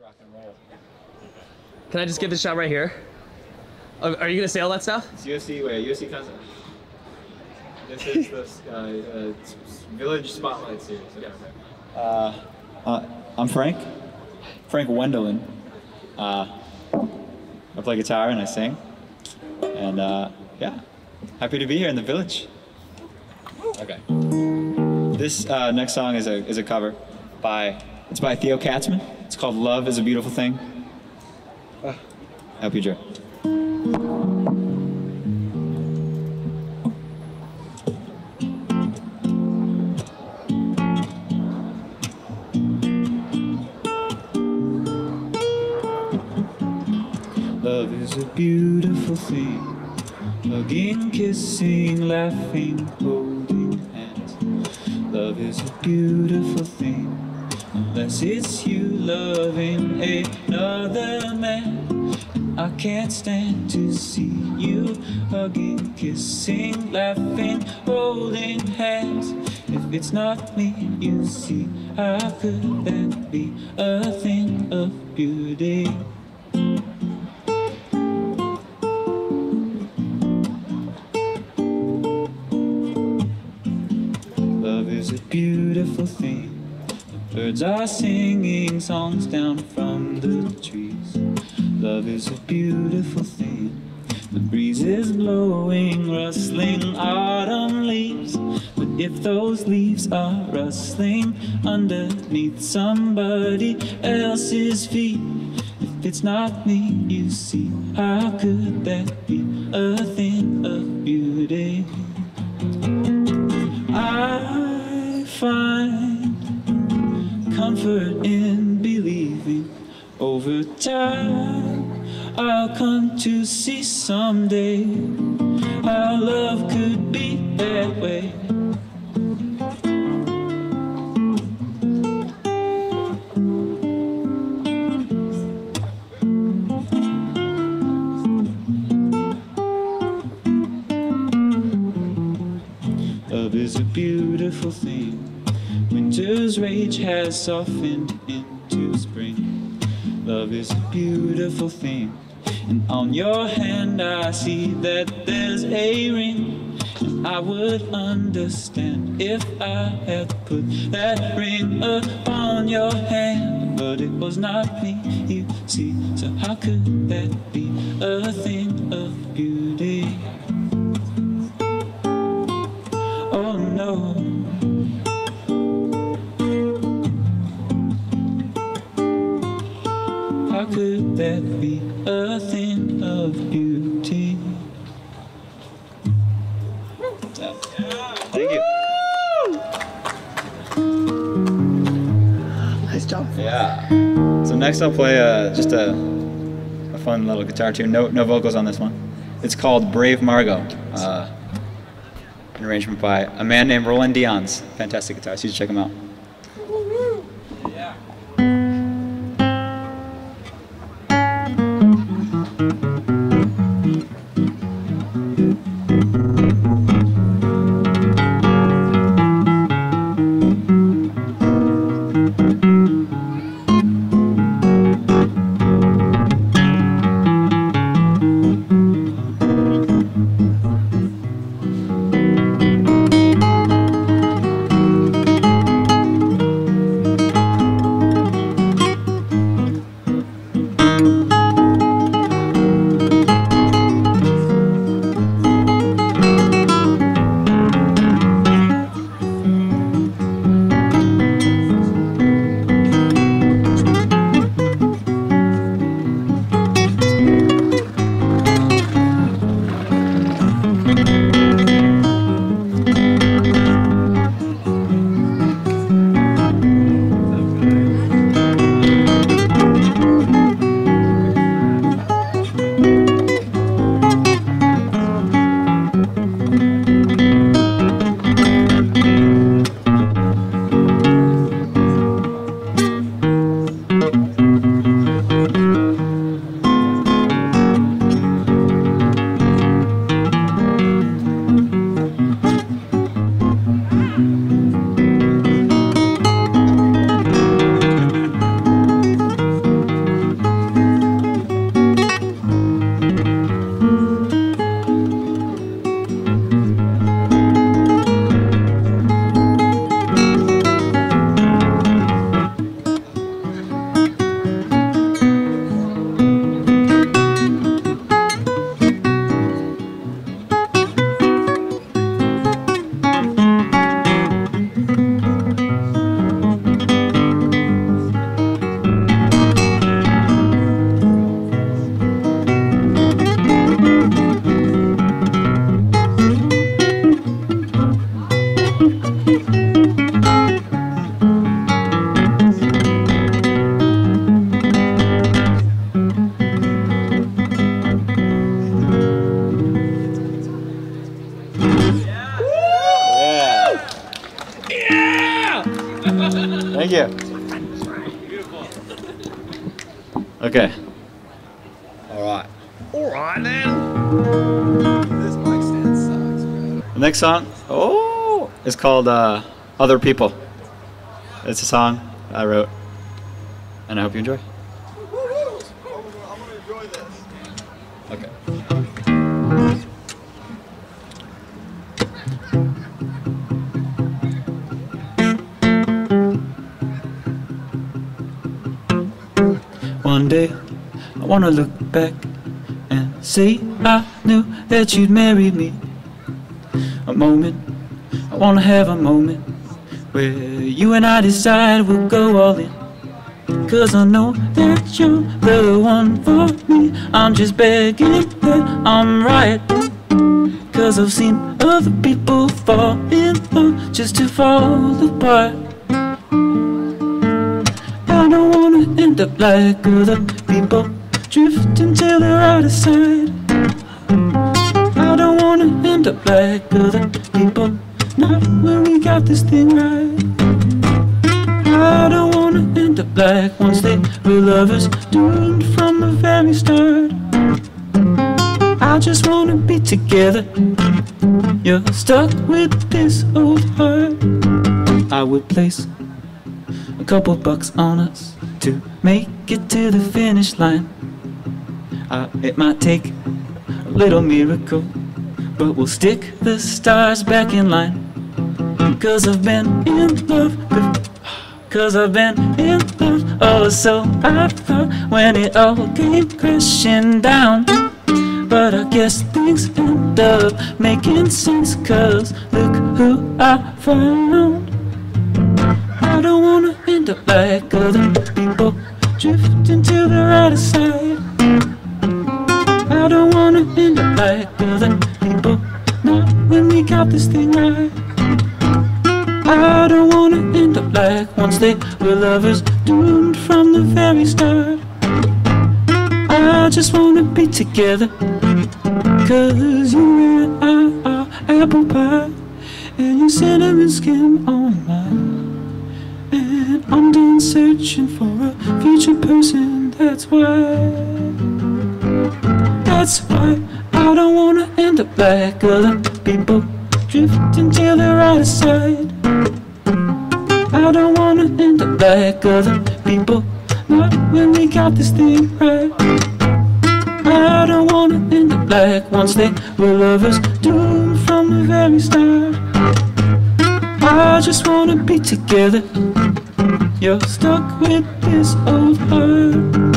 rock and roll. Can I just give this shot right here? Are you gonna say all that stuff? It's USC Concerts. This is the Village Spotlight series. I'm Frank Wendelin. I play guitar and I sing. And yeah, happy to be here in the Village. Okay. This next song is a cover by Theo Katzman. It's called "Love Is a Beautiful Thing." I hope you enjoy. Love is a beautiful thing. Hugging, kissing, laughing, holding hands. Love is a beautiful thing. Unless it's you loving another man. I can't stand to see you hugging, kissing, laughing, holding hands. If it's not me, you see, how could that be a thing of beauty? Love is a beautiful thing. The birds are singing songs down from the trees. Love is a beautiful thing. The breeze is blowing, rustling autumn leaves. But if those leaves are rustling underneath somebody else's feet, if it's not me, you see, how could that be a thing of beauty? I find comfort in believing over time I'll come to see someday how love could be that way. Love is a beautiful thing. Winter's rage has softened into spring. Love is a beautiful thing. And on your hand I see that there's a ring. And I would understand if I had put that ring upon your hand. But it was not me, you see. So how could that be a thing of beauty? Oh no. How could that be a thing of beauty? Thank you. Nice job. Yeah. So next I'll play just a fun little guitar tune. No vocals on this one. It's called Brave Margot. An arrangement by a man named Roland Dion's. Fantastic guitar, so you should check him out. Okay. Alright. Alright then. This mic stand sucks, bro. The next song, is called Other People. It's a song I wrote, and I hope you enjoy. I'm gonna enjoy this. Okay. One day, I wanna look back and say I knew that you'd marry me. A moment, I wanna have a moment where you and I decide we'll go all in. 'Cause I know that you're the one for me. I'm just begging that I'm right. 'Cause I've seen other people fall in love just to fall apart. I don't wanna end up like other people, drifting till they're out of sight. I don't wanna end up like other people, not when we got this thing right. I don't wanna end up like once they were lovers, doomed from the very start. I just wanna be together. You're stuck with this old heart. I would place a couple bucks on us to make it to the finish line. It might take a little miracle, but we'll stick the stars back in line. 'Cause I've been in love, 'cause I've been in love, oh so I thought when it all came crashing down. But I guess things end up making sense, 'cause look who I found. I don't wanna end up like other people, drifting till they're out of sight. I don't wanna end up like other people, not when we got this thing right. I don't wanna end up like once they were lovers, doomed from the very start. I just wanna be together, 'cause you and I are apple pie, and you cinnamon skin on mine. And I'm done searching for a future person, that's why I don't wanna end up like other people, drifting till they're out of sight. I don't wanna end up like other people, not when we got this thing right. I don't wanna end up like once they were lovers, doomed from the very start. I just wanna be together. You're stuck with this old heart.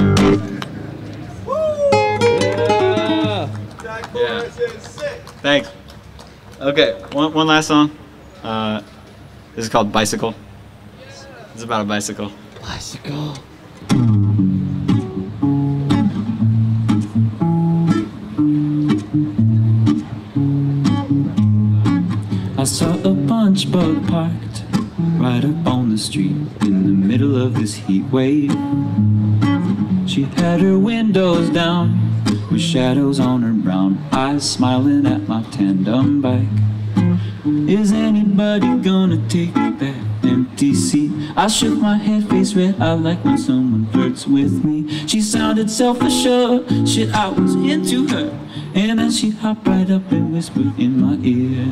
Yeah. Thanks. Okay, one last song. This is called Bicycle. It's about a bicycle. Bicycle. I saw a punch bug parked right up on the street in the middle of this heat wave. She had her windows down with shadows on her brown eyes, smiling at my tandem bike. Is anybody gonna take that empty seat? I shook my head, face red. I like when someone flirts with me. She sounded self-assured, shit, I was into her. And then she hopped right up and whispered in my ear,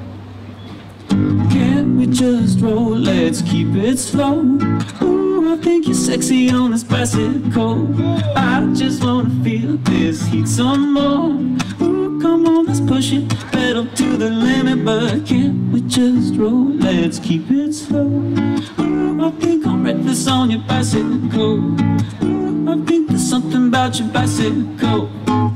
can't we just roll, let's keep it slow. Ooh, I think you're sexy on this bicycle. I just wanna feel this heat some more. Ooh, come on, let's push it, pedal to the limit. But can't we just roll, let's keep it slow. Ooh, I think I'm reckless on your bicycle. Ooh, I think there's something about your bicycle.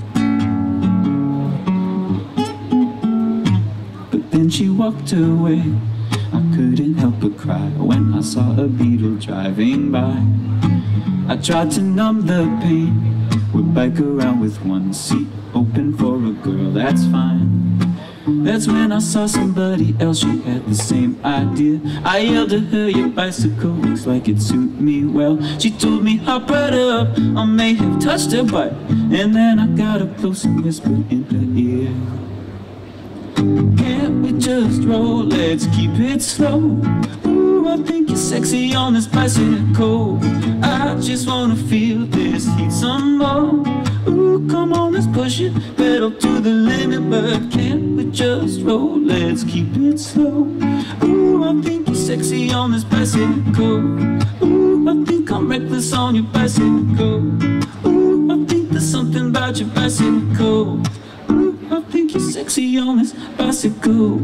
Then she walked away. I couldn't help but cry when I saw a beetle driving by. I tried to numb the pain. We'll bike around with one seat open for a girl, that's fine. That's when I saw somebody else, she had the same idea. I yelled at her, your bicycle looks like it suit me well. She told me hop right up, I may have touched her butt. And then I got up close and whispered in her ear, can't we just roll, let's keep it slow. Ooh, Ooh, I think you're sexy on this bicycle. I just wanna feel this heat some more. Ooh, come on, let's push it, pedal to the limit, but can't we just roll? Let's keep it slow. Ooh, I think you're sexy on this bicycle. Ooh, I think I'm reckless on your bicycle. Ooh, I think there's something about your bicycle. Ooh, I think you're sexy on this bicycle.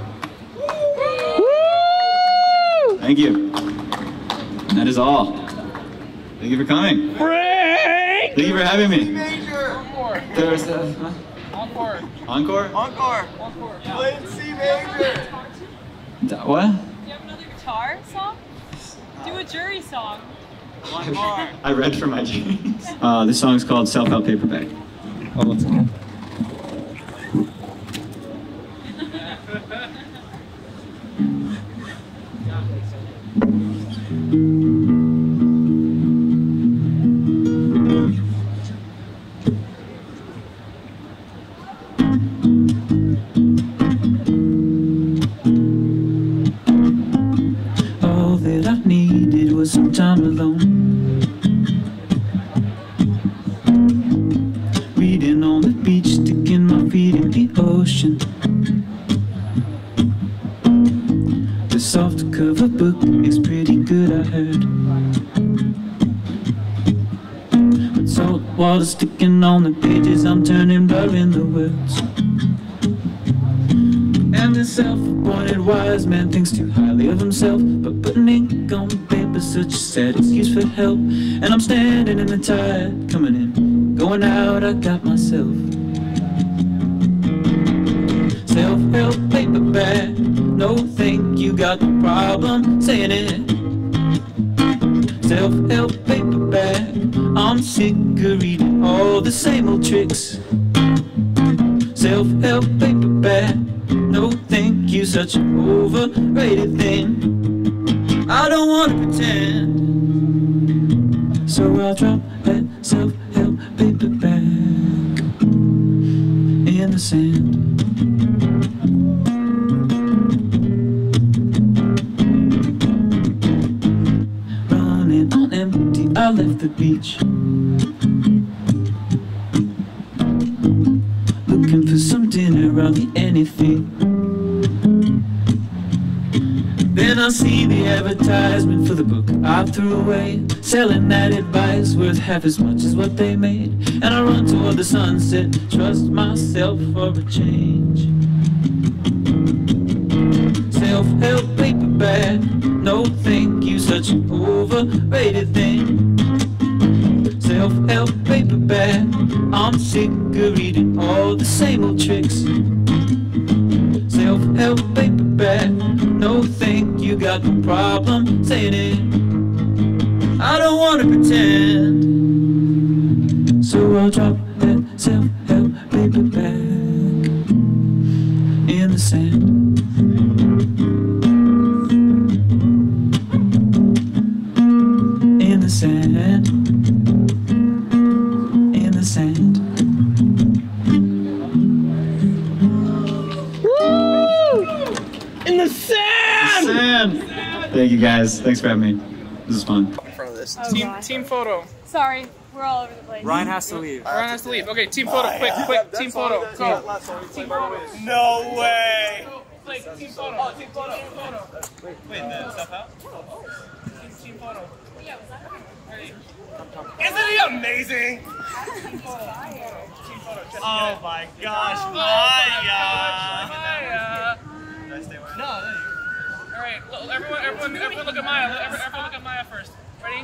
Thank you. That is all. Thank you for coming. Thank you for having me. Encore. There's Encore. Encore? Encore. Encore. Play in C major. What? Do you have another guitar song? Do a jury song. One more. I read for my dreams. This song is called Self-Help Paperback. Oh, let's go. All that I needed was some time alone. Reading on the beach, sticking my feet in the ocean. The soft cover book is pretty good, I heard. But salt water sticking on the pages, I'm turning blurring the words. And the self-appointed wise man thinks too highly of himself, but putting ink on paper's such a sad excuse for help. And I'm standing in the tide, coming in, going out, I got myself. Self-help paperback, no thank you, got no problem saying it. Self-help paperback, I'm sick of reading all the same old tricks. Self-help paperback, no thank you, such an overrated thing. I don't want to pretend, so I'll drop that self-help paperback in the sand. Running on empty, I left the beach, looking for some dinner, I'll eat anything. Then I see the advertisement for the book I threw away, selling that advice worth half as much as what they made. And I run toward the sunset, trust myself for a change. Self-help paperback, no thank you, such an overrated thing. Self-help paperback, I'm sick of reading all the same old tricks. Self-help paperback, no thank you, got no problem saying it. I don't want to pretend, so I'll drop that self-help paperback in the sand. In the sand. In the sand. In the sand! Sand! Thank you guys. Thanks for having me. This is fun. In front of this. Oh, Team photo. Sorry, we're all over the place. Ryan has to leave. Ryan has to leave. Okay, team photo. Quick. Team photo. Go. Team photo. No way. Like, team photo. Oh, team photo. Wait, the stuff out? Team photo. Ready? Isn't he amazing? Team photo. Oh my gosh, Maya! Did I stay away? No, All right, everyone look at Maya. Everyone look at Maya first. Ready?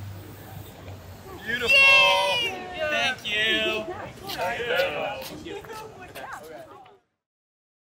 Beautiful. Thank you.